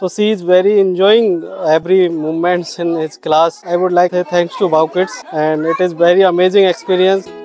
So she is very enjoying every moments in his class. I would like to say thanks to Wow Kids, and it is very amazing experience.